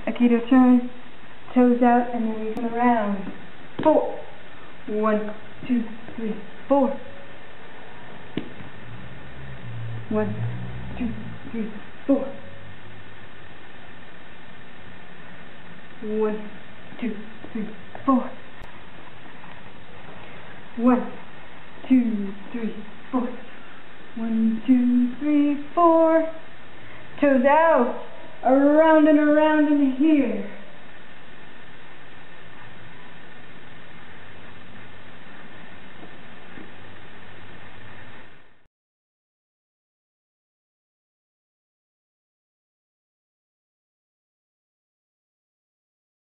Aikido turn, toes out, and then we come around. 4. 1, 2, 3, 4. 1, 2, 3, 4. 1, 2, 3, 4. 1, 2, 3, 4. 1, 2, 3, 4. Toes out, around and around in here.